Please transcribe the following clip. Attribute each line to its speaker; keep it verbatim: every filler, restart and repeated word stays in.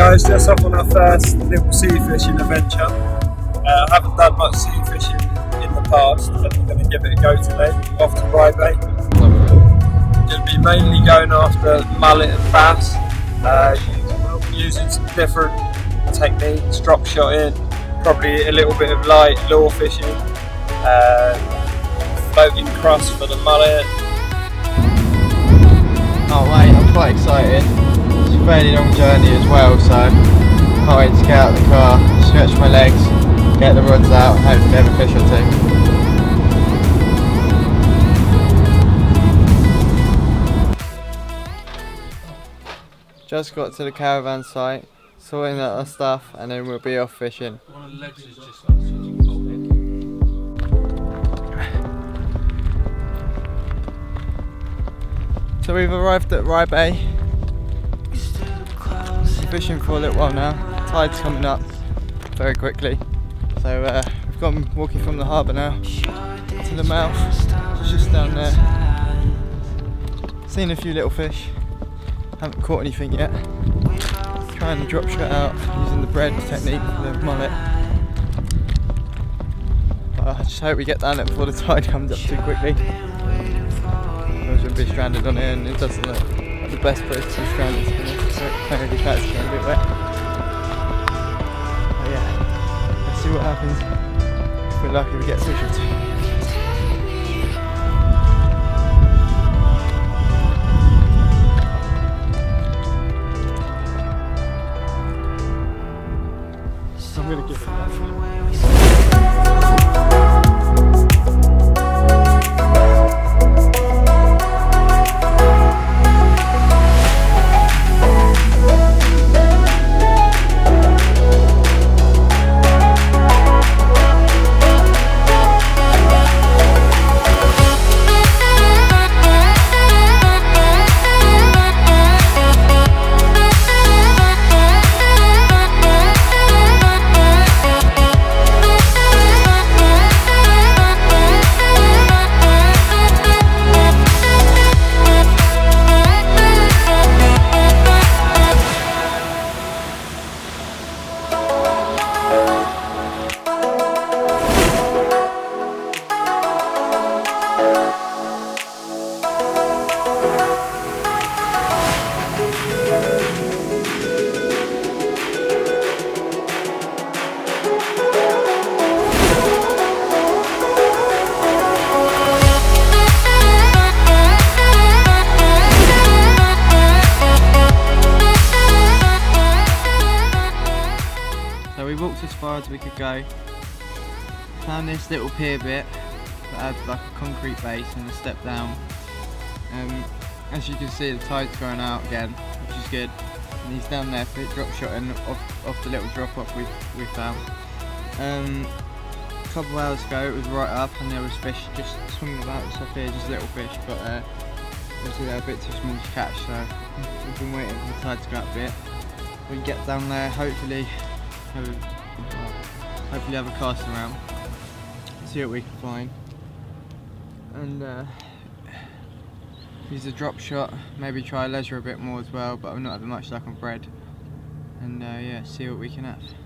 Speaker 1: guys, just off on our first little sea fishing adventure. Uh, I haven't done much sea fishing in the past, but I'm going to give it a go today. Off to Rye Bay. Going to be mainly going after mullet and bass, uh, using some different techniques, drop shotting, probably a little bit of light lure fishing, uh, floating crust for the mullet.
Speaker 2: Oh mate, I'm quite excited. It's a fairly long journey as well, so I can't wait to get out of the car, stretch my legs, get the rods out, and hopefully have a fish or two. Just got to the caravan site, sorting out our stuff, and then we'll be off fishing. One of the legs is just like so we've arrived at Rye Bay. Been fishing for a little while now. Tide's coming up very quickly, so uh, we've gone walking from the harbour now to the mouth. It's just down there. Seen a few little fish. Haven't caught anything yet. Trying to drop shot out using the bread technique for the mullet. But I just hope we get down there before the tide comes up too quickly. We'll be stranded on it, and it doesn't look like the best place to be stranded. So maybe that's getting a bit wet. But yeah, let's see what happens. If we're lucky, we get a fish or two. I'm gonna give it a as far as we could go. Found this little pier bit that had like a concrete base and a step down. Um, as you can see, the tide's going out again, which is good. And he's down there for drop shotting off, off the little drop off we we found. Um, a couple of hours ago it was right up and there was fish just swimming about stuff here, just little fish, but uh, obviously they're a bit too small to catch, so we've been waiting for the tide to go up a bit. We can get down there, hopefully have a, hopefully have a cast around, see what we can find, and uh, use a drop shot, maybe try leisure a bit more as well, but I've not had much luck on bread, and uh, yeah, see what we can have.